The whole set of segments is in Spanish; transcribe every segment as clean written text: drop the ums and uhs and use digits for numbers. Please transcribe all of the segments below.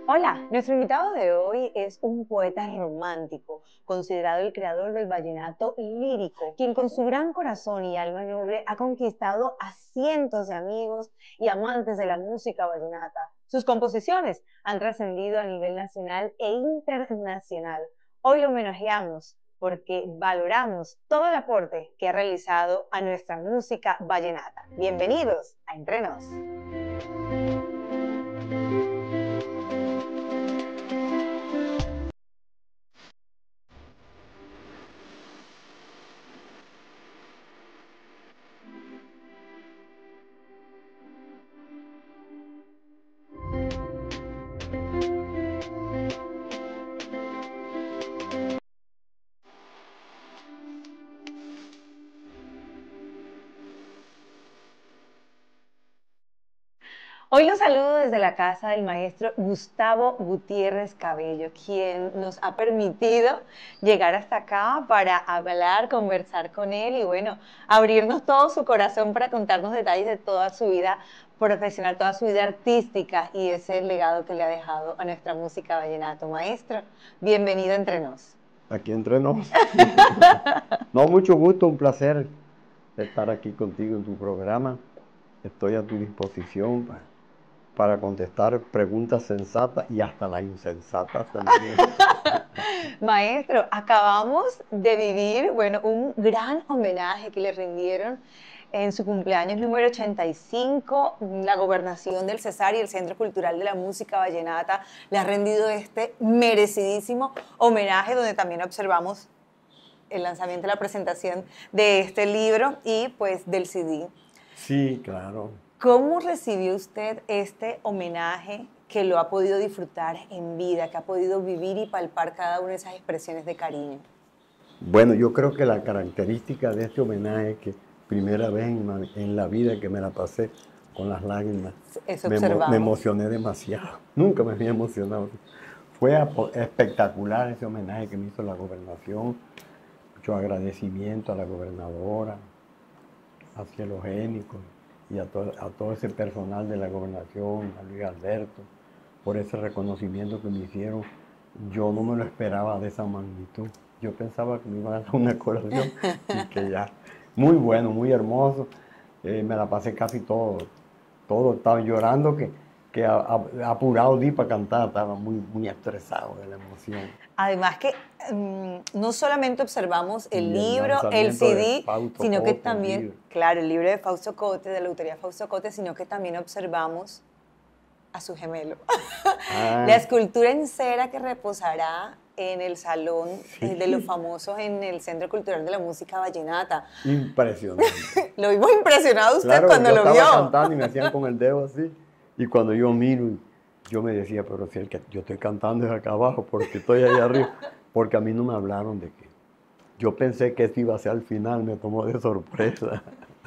Hola, nuestro invitado de hoy es un poeta romántico, considerado el creador del vallenato lírico, quien con su gran corazón y alma noble ha conquistado a cientos de amigos y amantes de la música vallenata. Sus composiciones han trascendido a nivel nacional e internacional. Hoy lo homenajeamos porque valoramos todo el aporte que ha realizado a nuestra música vallenata. Bienvenidos a Entre Nos. Hoy los saludo desde la casa del maestro Gustavo Gutiérrez Cabello, quien nos ha permitido llegar hasta acá para hablar, conversar con él y bueno, abrirnos todo su corazón para contarnos detalles de toda su vida profesional, toda su vida artística y ese legado que le ha dejado a nuestra música vallenato. Maestro, bienvenido entre nos. Aquí entre nos. No, mucho gusto, un placer estar aquí contigo en tu programa. Estoy a tu disposición para contestar preguntas sensatas y hasta las insensatas también. Maestro, acabamos de vivir, bueno, un gran homenaje que le rindieron en su cumpleaños número 85. La Gobernación del Cesar y el Centro Cultural de la Música Vallenata le ha rendido este merecidísimo homenaje donde también observamos el lanzamiento, la presentación de este libro y pues del CD. Sí, claro. ¿Cómo recibió usted este homenaje que lo ha podido disfrutar en vida, que ha podido vivir y palpar cada una de esas expresiones de cariño? Bueno, yo creo que la característica de este homenaje es que primera vez en la vida que me la pasé con las lágrimas, Eso me observamos. emocioné demasiado. Nunca me había emocionado. Fue espectacular ese homenaje que me hizo la gobernación. Mucho agradecimiento a la gobernadora, a Cielo Génico y a todo ese personal de la gobernación, a Luis Alberto, por ese reconocimiento que me hicieron. Yo no me lo esperaba de esa magnitud. Yo pensaba que me iban a dar una colación y que ya. Muy bueno, muy hermoso. Me la pasé casi todo. Estaba llorando que apurado di para cantar, estaba muy estresado de la emoción. Además que no solamente observamos el Y libro, el lanzamiento de CD, Fausto sino que Cote, el también, libro. claro, el libro de Fausto Cote, de la autoría Fausto Cote, sino que también observamos a su gemelo. La escultura en cera que reposará en el salón de los famosos en el Centro Cultural de la Música Vallenata. Impresionante. Lo vimos impresionado usted Claro, cuando yo lo estaba vio. cantando y me hacían con el dedo así. Y cuando yo miro, yo me decía, pero si el que yo estoy cantando es acá abajo, porque estoy allá arriba. Porque a mí no me hablaron de que. Yo pensé que esto iba a ser al final, me tomó de sorpresa.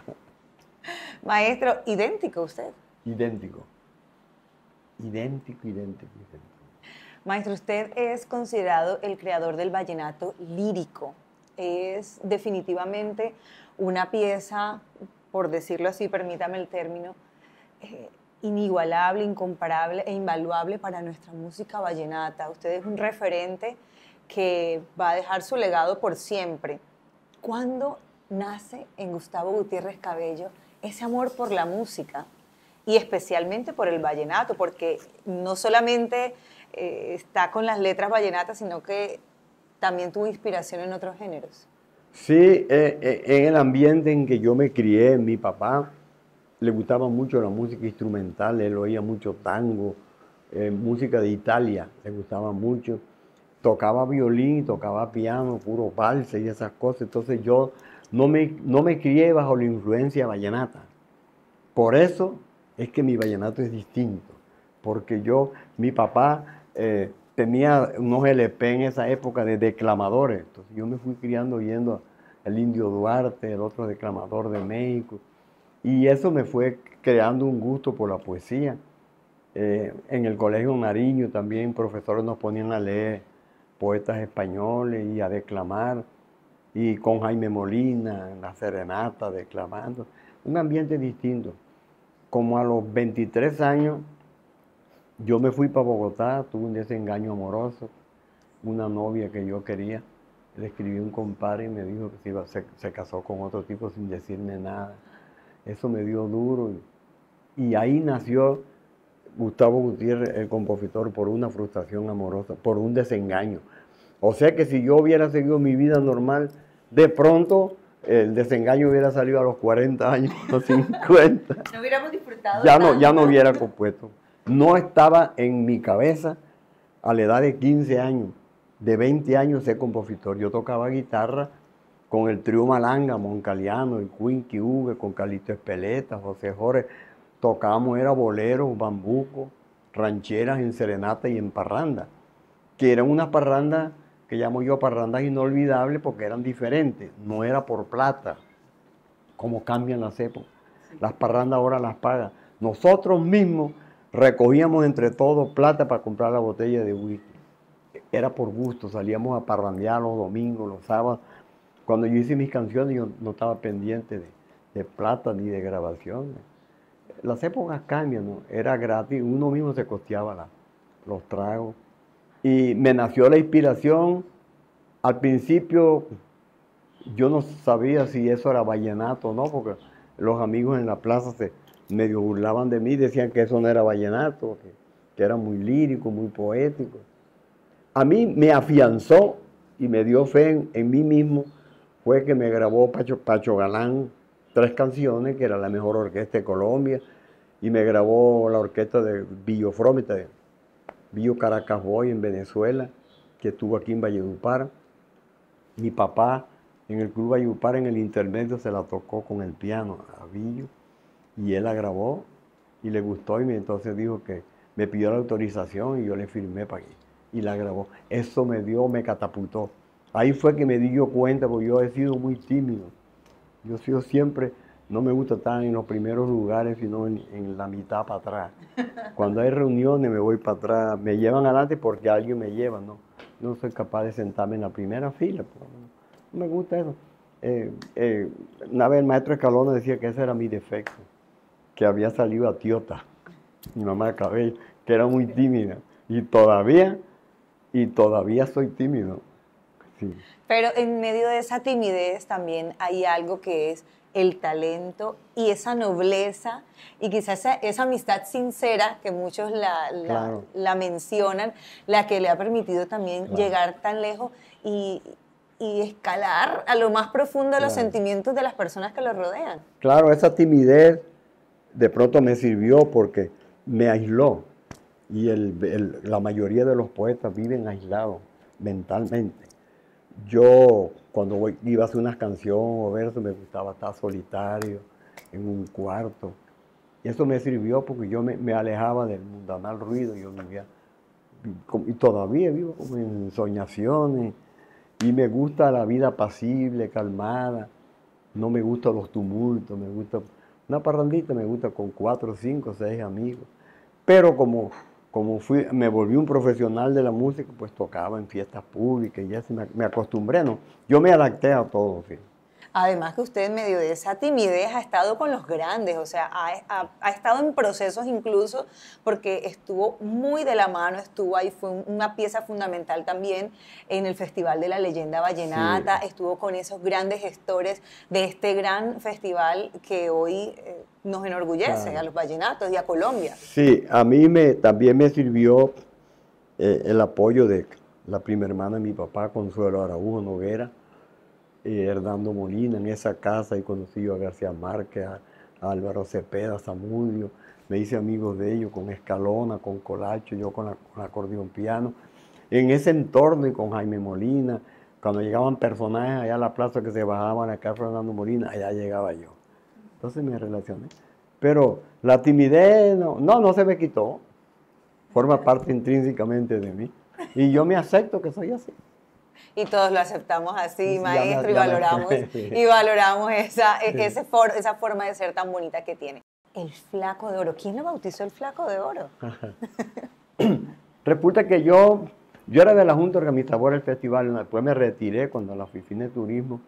Maestro, idéntico usted. Idéntico. Idéntico. Maestro, usted es considerado el creador del vallenato lírico. Es definitivamente una pieza, por decirlo así, permítame el término, inigualable, incomparable e invaluable para nuestra música vallenata. Usted es un referente que va a dejar su legado por siempre. ¿Cuándo nace en Gustavo Gutiérrez Cabello ese amor por la música? Y especialmente por el vallenato, porque no solamente está con las letras vallenatas, sino que también tuvo inspiración en otros géneros. Sí, en el ambiente en que yo me crié, mi papá le gustaba mucho la música instrumental, él oía mucho tango, música de Italia, le gustaba mucho. Tocaba violín, tocaba piano, puro vals y esas cosas. Entonces yo no me crié bajo la influencia vallenata. Por eso es que mi vallenato es distinto. Porque mi papá tenía unos LP en esa época de declamadores. Entonces yo me fui criando oyendo al Indio Duarte, el otro declamador de México. Y eso me fue creando un gusto por la poesía. En el Colegio Nariño también profesores nos ponían a leer poetas españoles y a declamar, y con Jaime Molina en la serenata declamando, un ambiente distinto. Como a los 23 años yo me fui para Bogotá, tuve un desengaño amoroso, una novia que yo quería, le escribí un compadre y me dijo que se casó con otro tipo sin decirme nada. Eso me dio duro y ahí nació Gustavo Gutiérrez, el compositor, por una frustración amorosa, por un desengaño. O sea que si yo hubiera seguido mi vida normal, de pronto el desengaño hubiera salido a los 40 años, a los 50. No hubiéramos disfrutado Ya no hubiera compuesto. No estaba en mi cabeza a la edad de 15 años, de 20 años ser compositor. Yo tocaba guitarra con el trío Malanga, Moncaliano, el Quinqui Uve, con Calito Espeleta, José Jorge. Tocábamos, era boleros, bambuco, rancheras en serenata y en parranda, que eran unas parrandas que llamo yo parrandas inolvidables porque eran diferentes, no era por plata, como cambian las épocas. Las parrandas ahora las pagan. Nosotros mismos recogíamos entre todos plata para comprar la botella de whisky. Era por gusto, salíamos a parrandear los domingos, los sábados. Cuando yo hice mis canciones yo no estaba pendiente de plata ni de grabaciones. Las épocas cambian, ¿no? Era gratis, uno mismo se costeaba los tragos. Y me nació la inspiración. Al principio yo no sabía si eso era vallenato o no, porque los amigos en la plaza se medio burlaban de mí, decían que eso no era vallenato, que era muy lírico, muy poético. A mí me afianzó y me dio fe en mí mismo, fue que me grabó Pacho Galán 3 canciones, que era la mejor orquesta de Colombia, y me grabó la orquesta de Billo Fromita, de Billo Caracas Boy en Venezuela, que estuvo aquí en Valledupar. Mi papá en el Club Valledupar en el intermedio se la tocó con el piano a Billo, y él la grabó y le gustó, y entonces dijo que me pidió la autorización y yo le firmé para aquí y la grabó. Eso me catapultó. Ahí fue que me di yo cuenta, porque yo he sido muy tímido. Yo he sido siempre, no me gusta estar en los primeros lugares, sino en la mitad para atrás. Cuando hay reuniones me voy para atrás, me llevan adelante porque alguien me lleva, ¿no? No soy capaz de sentarme en la primera fila, no me gusta eso. Una vez el maestro Escalona decía que ese era mi defecto, que había salido a tiota, mi mamá de cabello, que era muy tímida. Y todavía soy tímido. Sí. Pero en medio de esa timidez también hay algo que es el talento y esa nobleza y quizás esa amistad sincera que muchos Claro. la mencionan, la que le ha permitido también Claro. llegar tan lejos y escalar a lo más profundo de los Claro. sentimientos de las personas que lo rodean. Claro, esa timidez de pronto me sirvió porque me aisló. Y la mayoría de los poetas viven aislados mentalmente. Yo, cuando iba a hacer unas canciones o versos, me gustaba estar solitario en un cuarto. Y eso me sirvió porque yo me alejaba del mundanal ruido. Yo vivía, y todavía vivo como en soñaciones. Y me gusta la vida apacible, calmada. No me gustan los tumultos, me gusta una parrandita, me gusta con 4, 5, 6 amigos. Pero como me volví un profesional de la música, pues tocaba en fiestas públicas y ya me acostumbré, ¿no? Yo me adapté a todo, sí. Además que usted en medio de esa timidez ha estado con los grandes, o sea, ha estado en procesos incluso porque estuvo muy de la mano, estuvo ahí, fue una pieza fundamental también en el Festival de la Leyenda Vallenata, sí. Estuvo con esos grandes gestores de este gran festival que hoy nos enorgullece, claro, a los vallenatos y a Colombia. Sí, a mí también me sirvió el apoyo de la prima hermana de mi papá, Consuelo Araújo Noguera, Hernando Molina, en esa casa, y conocí yo a García Márquez, a Álvaro Cepeda, a Zamudio, me hice amigos de ellos, con Escalona, con Colacho, yo con acordeón piano, en ese entorno, y con Jaime Molina, cuando llegaban personajes allá a la plaza que se bajaban acá Fernando Molina, allá llegaba yo. Entonces me relacioné. Pero la timidez no se me quitó, forma parte intrínsecamente de mí, y yo me acepto que soy así. Y todos lo aceptamos así, maestro, y valoramos esa forma de ser tan bonita que tiene. El Flaco de Oro. ¿Quién lo bautizó el Flaco de Oro? Resulta que yo era de la Junta Organizadora del festival, después me retiré cuando la oficina de turismo,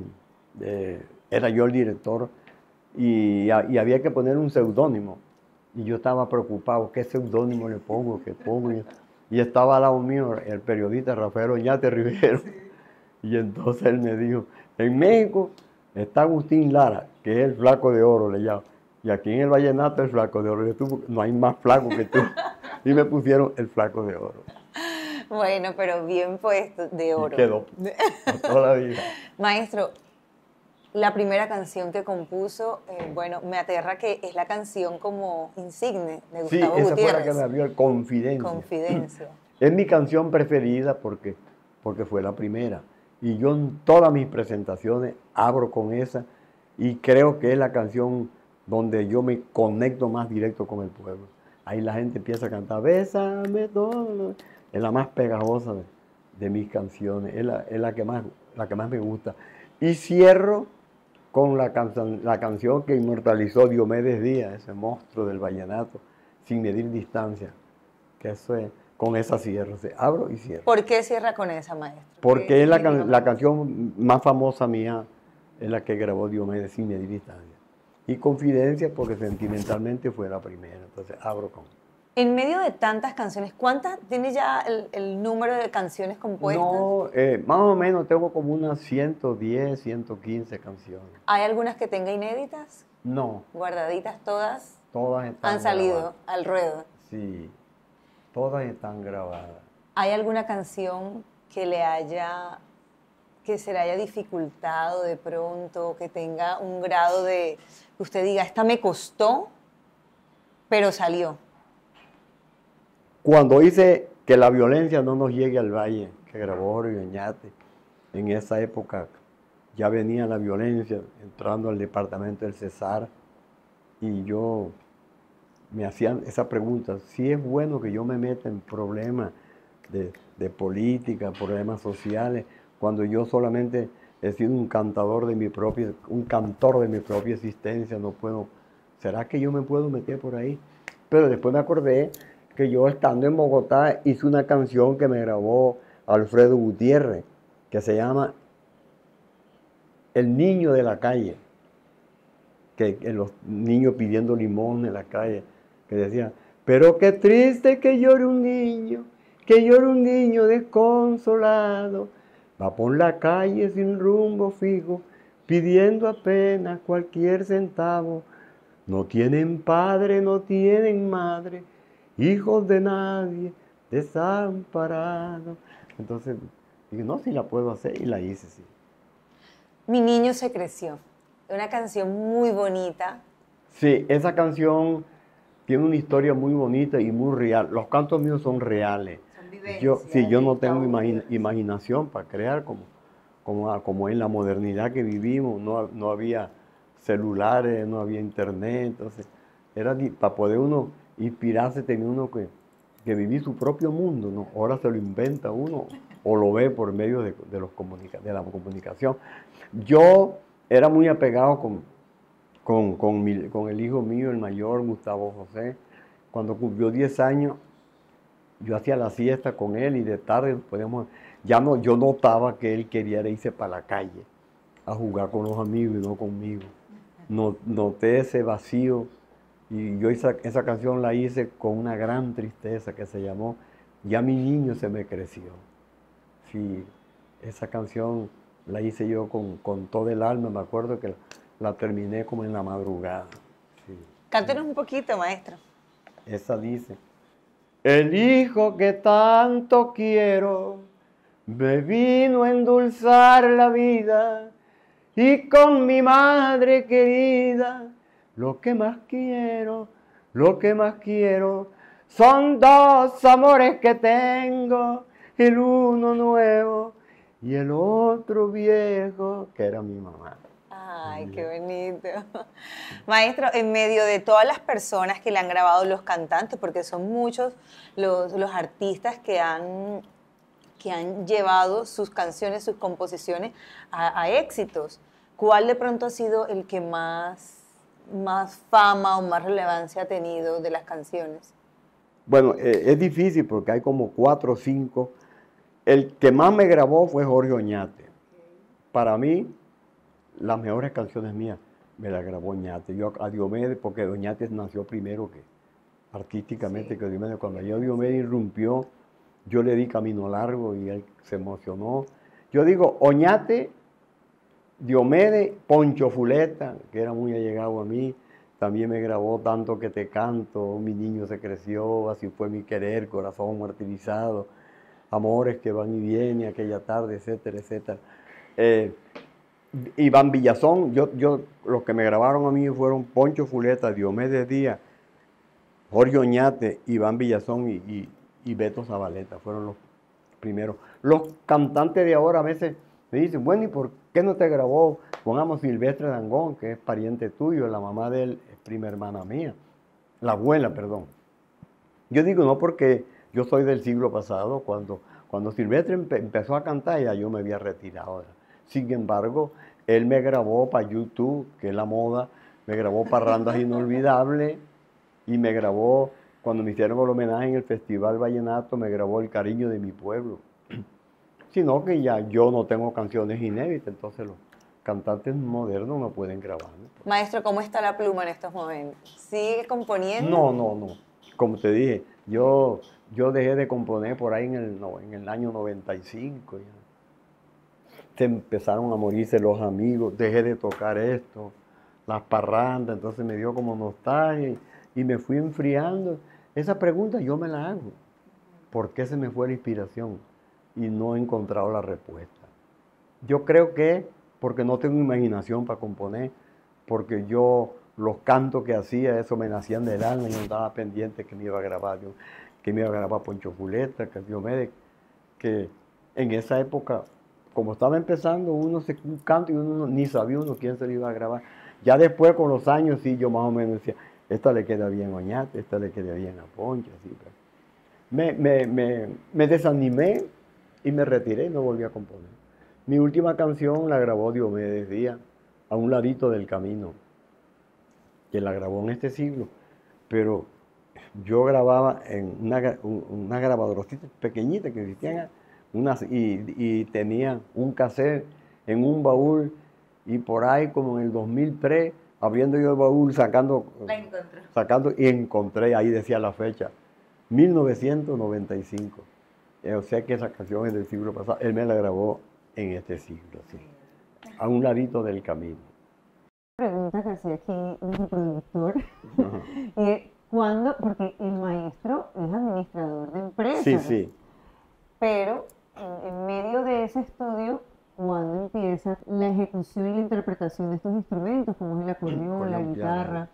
era yo el director, y había que poner un seudónimo. Y yo estaba preocupado, ¿qué seudónimo le pongo? ¿Qué pongo? Y estaba al lado mío el periodista Rafael Oñate Rivero. Y entonces él me dijo, en México está Agustín Lara, que es el flaco de oro, le llamo. Y aquí en el vallenato el flaco de oro. Y tú, no hay más flaco que tú. Y me pusieron el flaco de oro. Bueno, pero bien puesto, de oro. Y quedó por toda la vida. Maestro, la primera canción que compuso, bueno, me aterra que es la canción como insigne de Sí, Gustavo esa fue la Gutiérrez. que me abrió el Confidencia. Confidencia. Es mi canción preferida porque fue la primera. Y yo en todas mis presentaciones abro con esa y creo que es la canción donde yo me conecto más directo con el pueblo. Ahí la gente empieza a cantar, bésame todo. Es la más pegajosa de mis canciones, es la que más me gusta. Y cierro con la canción que inmortalizó Diomedes Díaz, ese monstruo del vallenato, Sin medir distancia, que eso es, con esa cierro, abro y cierro. ¿Por qué cierra con esa, maestro? Porque es la canción más famosa mía, es la que grabó Diomedes, Sin medir distancia. Y Confidencia, porque sentimentalmente fue la primera, entonces abro con. En medio de tantas canciones, ¿cuántas tiene ya el número de canciones compuestas? No, más o menos tengo como unas 110, 115 canciones. ¿Hay algunas que tenga inéditas? No. ¿Guardaditas todas? Todas están ¿Han salido grabadas. al ruedo? Sí, todas están grabadas. ¿Hay alguna canción que se le haya dificultado de pronto, que tenga un grado de, que usted diga, esta me costó, pero salió? Cuando hice Que la violencia no nos llegue al valle, que grabó Jorge Oñate, en esa época ya venía la violencia entrando al departamento del Cesar y yo me hacían esa pregunta, si es bueno que yo me meta en problemas de política, problemas sociales, cuando yo solamente he sido un cantor de mi propia existencia, no puedo, ¿será que yo me puedo meter por ahí? Pero después me acordé que yo estando en Bogotá hice una canción que me grabó Alfredo Gutiérrez, que se llama El niño de la calle, que los niños pidiendo limón en la calle, que decían, pero qué triste que llore un niño desconsolado, va por la calle sin rumbo fijo, pidiendo apenas cualquier centavo, no tienen padre, no tienen madre, hijos de nadie, desamparados. Entonces, dije, no, si la puedo hacer, y la hice, sí. Mi niño se creció. Es una canción muy bonita. Sí, esa canción tiene una historia muy bonita y muy real. Los cantos míos son reales. Son vivencias. Yo no tengo imaginación para crear como en la modernidad que vivimos. No había celulares, no había internet. Entonces, para poder uno inspirarse, tenía uno que vivir su propio mundo, ¿no? Ahora se lo inventa uno o lo ve por medio de la comunicación. Yo era muy apegado con el hijo mío, el mayor, Gustavo José. Cuando cumplió 10 años, yo hacía la siesta con él y de tarde yo notaba que él quería irse para la calle a jugar con los amigos y no conmigo. Noté ese vacío y yo esa canción la hice con una gran tristeza que se llamó Ya mi niño se me creció. Sí, esa canción la hice yo con todo el alma, me acuerdo que la terminé como en la madrugada. Sí. Cántenos un poquito, maestro. Esa dice, el hijo que tanto quiero me vino a endulzar la vida y con mi madre querida lo que más quiero son dos amores que tengo, el uno nuevo y el otro viejo, que era mi mamá. Ay, qué bonito. Maestro, en medio de todas las personas que le han grabado los cantantes, porque son muchos los artistas que han llevado sus canciones, sus composiciones a éxitos, ¿cuál de pronto ha sido el que más fama o más relevancia ha tenido de las canciones? Bueno, es difícil porque hay como 4 o 5. El que más me grabó fue Jorge Oñate. Para mí, las mejores canciones mías me las grabó Oñate. Yo a Diomedes, porque Oñate nació primero artísticamente que Diomedes. Cuando yo Diomedes irrumpió, yo le di Camino Largo y él se emocionó. Yo digo, Oñate, Diomedes, Poncho Fuleta, que era muy allegado a mí, también me grabó Tanto que te canto, Mi niño se creció, Así fue mi querer, Corazón martirizado, Amores que van y vienen, Aquella tarde, etcétera, etcétera. Iván Villazón, los que me grabaron a mí fueron Poncho Fuleta, Diomedes Díaz, Jorge Oñate, Iván Villazón y Beto Zabaleta, fueron los primeros. Los cantantes de ahora a veces me dicen, bueno, ¿y por qué no te grabó, pongamos, Silvestre Dangond, que es pariente tuyo, la mamá de él es prima hermana mía, la abuela, perdón? Yo digo, no, porque yo soy del siglo pasado, cuando Silvestre empezó a cantar, ya yo me había retirado. Sin embargo, él me grabó para YouTube, que es la moda, me grabó Parrandas Inolvidables, y me grabó, cuando me hicieron el homenaje en el Festival Vallenato, me grabó El cariño de mi pueblo. Sino que ya yo no tengo canciones inéditas, entonces los cantantes modernos no pueden grabar, ¿no? Maestro, ¿cómo está la pluma en estos momentos? ¿Sigue componiendo? No. Como te dije, yo dejé de componer por ahí en el año 95. Ya. Se empezaron a morirse los amigos, dejé de tocar esto, las parrandas, entonces me dio como nostalgia y me fui enfriando. Esa pregunta yo me la hago. ¿Por qué se me fue la inspiración? Y no he encontrado la respuesta. Yo creo que porque no tengo imaginación para componer, porque yo los cantos que hacía, eso me nacían del alma y no estaba pendiente que me iba a grabar, Poncho Fuleta, que Diomedes, que en esa época, como estaba empezando, un canto y uno ni sabía ni se lo iba a grabar. Ya después, con los años, sí, yo más o menos decía, esta le queda bien a Oñate, esta le queda bien a Poncho, así. Me desanimé y me retiré y no volví a componer. Mi última canción la grabó Diomedes Díaz, A un ladito del camino, que la grabó en este siglo, pero yo grababa en una grabadorcita pequeñita que existían, y tenía un cassette en un baúl, y por ahí como en el 2003, abriendo yo el baúl, sacando, y encontré, ahí decía la fecha, 1995. O sea que esa canción es del siglo pasado, él me la grabó en este siglo, sí. A un ladito del camino. Pregunta que hacía aquí un productor. ¿Cuándo? Porque el maestro es administrador de empresas. Sí. Pero en medio de ese estudio, ¿cuándo empieza la ejecución y la interpretación de estos instrumentos, como es el acordeón, la guitarra?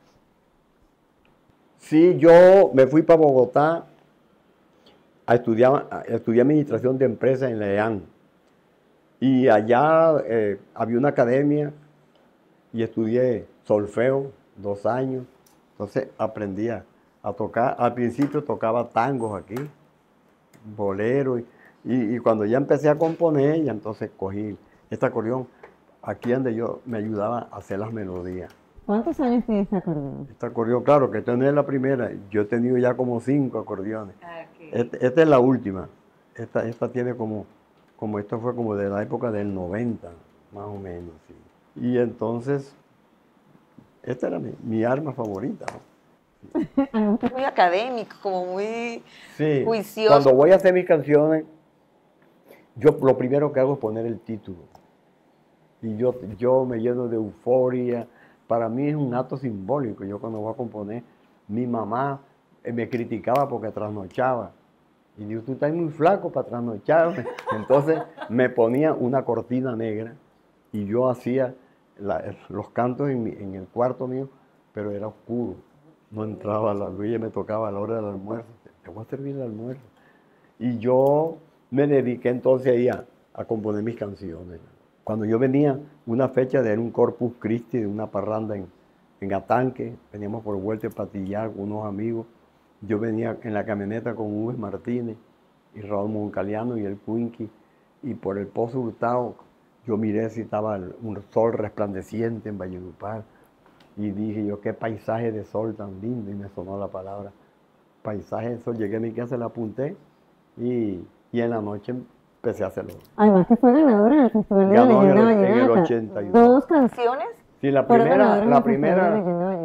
Sí, yo me fui para Bogotá a estudiar administración de empresas en la EAN. Y allá había una academia y estudié solfeo 2 años. Entonces aprendí a tocar. Al principio tocaba tangos aquí, boleros. Y cuando ya empecé a componer, ya entonces cogí este acordeón. Aquí donde yo me ayudaba a hacer las melodías. ¿Cuántos años tiene este acordeón? Este acordeón, claro, que esta no es la primera. Yo he tenido ya como 5 acordeones. Esta es la última. Esta tiene como esto fue como de la época del 90, más o menos. Sí. Y entonces, esta era mi arma favorita, ¿no? Muy académico, como muy juicioso. Cuando voy a hacer mis canciones, yo lo primero que hago es poner el título. Y yo me lleno de euforia. Para mí es un acto simbólico. Yo cuando voy a componer, mi mamá me criticaba porque trasnochaba. Y digo, tú estás muy flaco para trasnochar. Entonces me ponía una cortina negra y yo hacía los cantos en el cuarto mío, pero era oscuro. No entraba la luz y me tocaba a la hora del almuerzo. Te voy a servir el almuerzo. Y yo me dediqué entonces ahí a componer mis canciones. Cuando yo venía, una fecha de un Corpus Christi, de una parranda en Atanque, veníamos por Vuelta de Patillar con unos amigos. Yo venía en la camioneta con Hugo Martínez y Raúl Moncaliano y el Cuinqui, y por el Pozo Hurtado yo miré si estaba un sol resplandeciente en Valledupar, y dije yo, qué paisaje de sol tan lindo, y me sonó la palabra paisaje de sol. Llegué a mi casa, la apunté, y en la noche empecé a hacerlo. Además que fue ganador en el Festival de la Leyenda Vallenata. En el 81. 2 canciones. Sí, la primera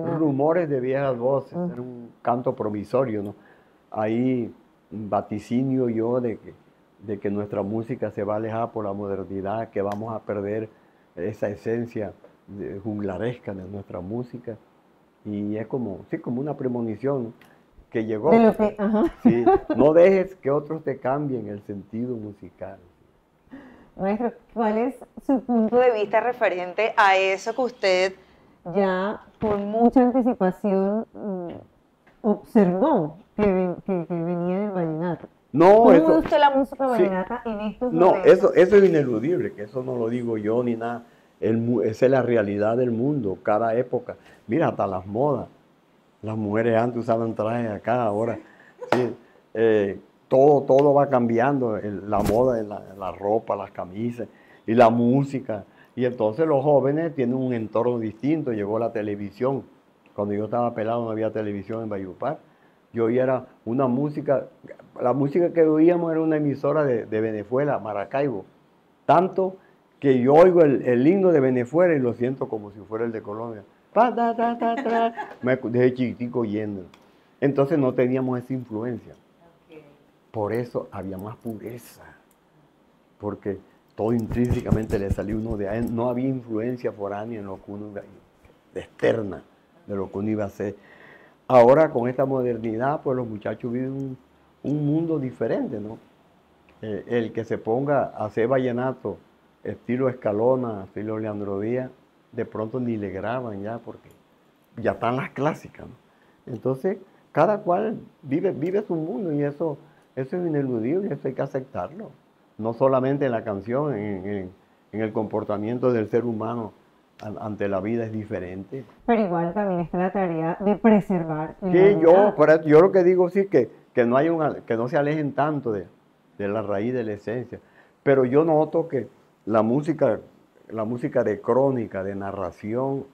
vallenato. Rumores de viejas voces, era un canto provisorio, ¿no? Ahí vaticinio yo de que nuestra música se va a alejar por la modernidad, que vamos a perder esa esencia juglaresca de nuestra música. Y es como, sí, como una premonición que llegó. De lo que, ajá. Sí, no dejes que otros te cambien el sentido musical. Maestro, ¿cuál es su punto de vista referente a eso que usted ya con mucha anticipación observó que venía del vallenato? No, ¿Cómo eso, ve usted la música sí, vallenata en estos no, momentos? eso es ineludible, que eso no lo digo yo ni nada. Esa es la realidad del mundo, cada época. Mira, hasta las modas. Las mujeres antes usaban trajes acá, ahora. Sí, todo va cambiando, la moda, la ropa, las camisas y la música. Y entonces los jóvenes tienen un entorno distinto. Llegó la televisión. Cuando yo estaba pelado no había televisión en Valledupar. Yo oía era una música, la música que oíamos era una emisora de Venezuela, Maracaibo. Tanto que yo oigo el himno de Venezuela y lo siento como si fuera el de Colombia. Pa, ta, ta, ta, ta. Desde chiquitico oyendo. Entonces no teníamos esa influencia. Por eso había más pureza. Porque todo intrínsecamente le salió uno de ahí. No había influencia foránea en lo que uno externa de lo que uno iba a hacer. Ahora con esta modernidad, pues los muchachos viven un mundo diferente, ¿no? El que se ponga a hacer vallenato estilo Escalona, estilo Leandro Díaz, de pronto ni le graban ya porque ya están las clásicas, ¿no? Entonces, cada cual vive su mundo y eso es ineludible, eso hay que aceptarlo. No solamente en la canción, en el comportamiento del ser humano ante la vida es diferente. Pero igual también está la tarea de preservar el Que vallenato. yo lo que digo sí que no hay que no se alejen tanto de la raíz, de la esencia. Pero yo noto que la música de crónica, de narración,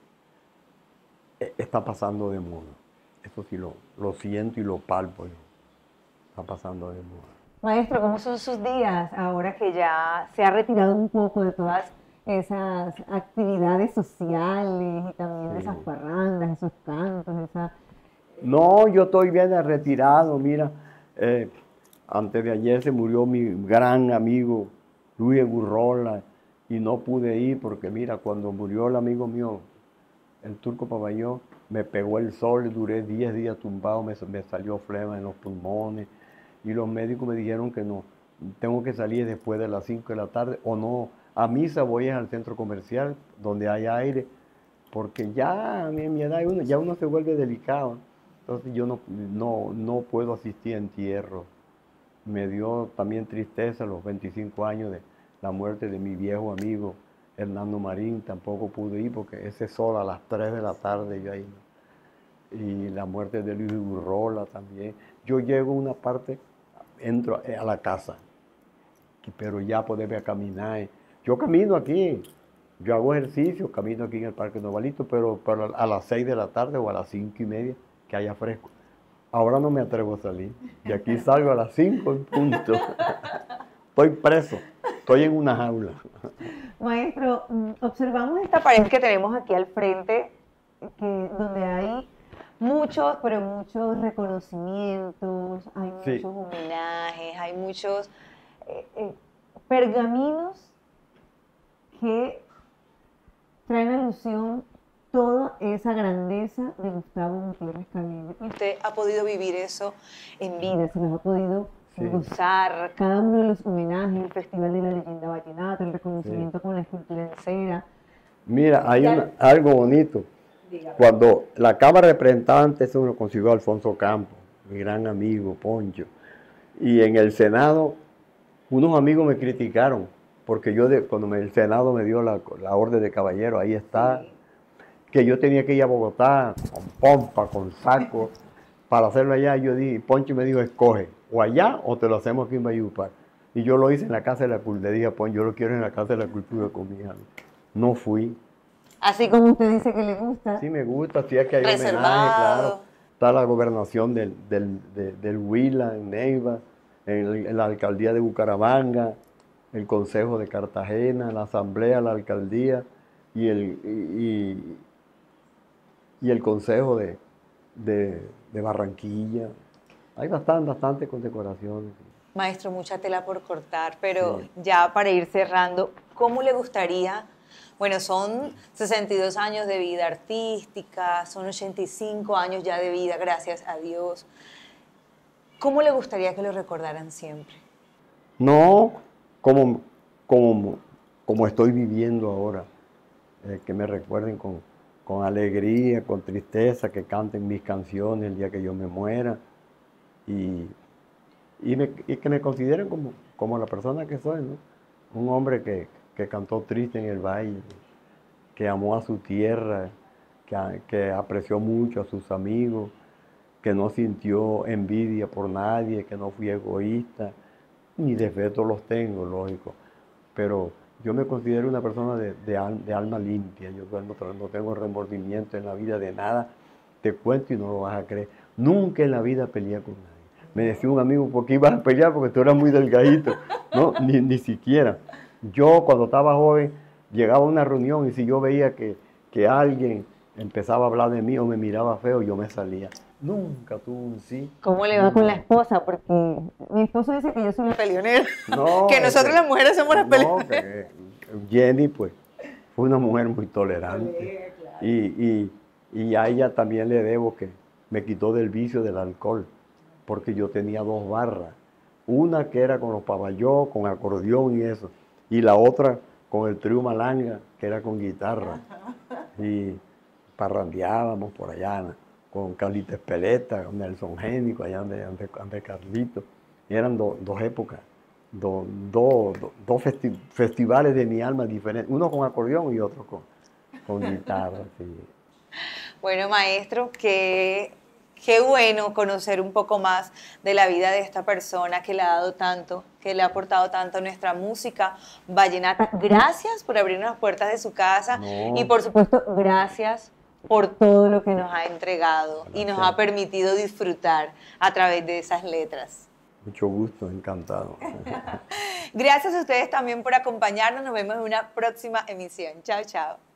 está pasando de moda. Eso sí lo siento y lo palpo yo. Está pasando de moda. Maestro, ¿cómo son sus días ahora que ya se ha retirado un poco de todas esas actividades sociales y también de esas Sí. parrandas, esos cantos, esa... No, yo estoy bien retirado, mira. Antes de ayer se murió mi gran amigo Luis Gurrola y no pude ir porque mira, cuando murió el amigo mío, el Turco Paballón, me pegó el sol, duré 10 días tumbado, me salió flema en los pulmones y los médicos me dijeron que no, tengo que salir después de las 5 de la tarde o no, a misa voy al centro comercial donde hay aire, porque ya a mi edad ya uno se vuelve delicado, entonces yo no puedo asistir a entierro. Me dio también tristeza los 25 años de la muerte de mi viejo amigo Hernando Marín, tampoco pude ir porque ese sol a las 3 de la tarde yo ahí, ¿no? Y la muerte de Luis Urrola también. Yo llego a una parte, entro a la casa, pero ya poderme caminar. Yo camino aquí, yo hago ejercicio, camino aquí en el Parque Novalito, pero a las 6 de la tarde o a las 5:30 que haya fresco. Ahora no me atrevo a salir. De aquí salgo a las 5 en punto. Estoy preso, estoy en una jaula. Maestro, observamos esta pared que tenemos aquí al frente, donde hay muchos, pero muchos reconocimientos, hay Sí. muchos homenajes, hay muchos pergaminos que traen alusión toda esa grandeza de Gustavo Gutiérrez Cabildo. Usted ha podido vivir eso en vida, se lo ha podido Sí. gozar cada uno de los homenajes, el Festival de la Leyenda Vallenata, el reconocimiento con la escultura en cera. Mira, hay Ya. algo bonito. Dígame. Cuando la Cámara de Representantes, eso lo consiguió Alfonso Campos, mi gran amigo, Poncho. Y en el Senado, unos amigos me criticaron, porque cuando el Senado me dio la orden de caballero, ahí está, que yo tenía que ir a Bogotá con pompa, con saco, para hacerlo allá. Yo dije, Poncho me dijo, escoge, o allá o te lo hacemos aquí en Valledupar. Y yo lo hice en la Casa de la Cultura. Le dije a Poncho, yo lo quiero en la Casa de la Cultura con mi hija. No fui. Así como usted dice que le gusta. Sí me gusta, sí es que hay Reservado. homenaje, claro. Está la gobernación del Huila, en Neiva, en la alcaldía de Bucaramanga, el Consejo de Cartagena, la Asamblea, la alcaldía y y el Consejo de Barranquilla. Hay bastante condecoraciones. Maestro, mucha tela por cortar, pero Sí. ya para ir cerrando, ¿cómo le gustaría? Bueno, son 62 años de vida artística, son 85 años ya de vida, gracias a Dios. ¿Cómo le gustaría que lo recordaran siempre? No como, como, como estoy viviendo ahora, que me recuerden con alegría, con tristeza, que canten mis canciones el día que yo me muera y, y que me consideren como la persona que soy, ¿no? Un hombre que cantó triste en el valle, que amó a su tierra, que apreció mucho a sus amigos, que no sintió envidia por nadie, que no fui egoísta, ni defectos los tengo, lógico, pero yo me considero una persona de alma limpia, yo no tengo remordimiento en la vida de nada, te cuento y no lo vas a creer, nunca en la vida peleé con nadie. Me decía un amigo, ¿por qué ibas a pelear? Porque tú eras muy delgadito, no, ni siquiera. Yo cuando estaba joven llegaba a una reunión y si yo veía que alguien empezaba a hablar de mí o me miraba feo, yo me salía. Nunca tuve un sí. ¿Cómo le va con la esposa? Porque mi esposo dice que yo soy una peleonera. No, Que nosotros las mujeres somos las no, peleoneras. Jenny, pues, fue una mujer muy tolerante. Y a ella también le debo que me quitó del vicio del alcohol, porque yo tenía dos barras. Una que era con los paballós, con acordeón y eso, y la otra con el trío malanga, que era con guitarra. Y parrandeábamos por allá, ¿no? Con Carlito Espeleta, con Nelson Génico, allá ande Carlito. Y eran dos épocas, dos festivales de mi alma diferentes, uno con acordeón y otro con guitarra. Sí. Bueno, maestro, qué bueno conocer un poco más de la vida de esta persona que le ha dado tanto, que le ha aportado tanto a nuestra música vallenata. Gracias por abrirnos las puertas de su casa No. y por supuesto, gracias por todo lo que nos ha entregado y nos Gracias. ha permitido disfrutar a través de esas letras. Mucho gusto, encantado. Gracias a ustedes también por acompañarnos. Nos vemos en una próxima emisión. Chao, chao.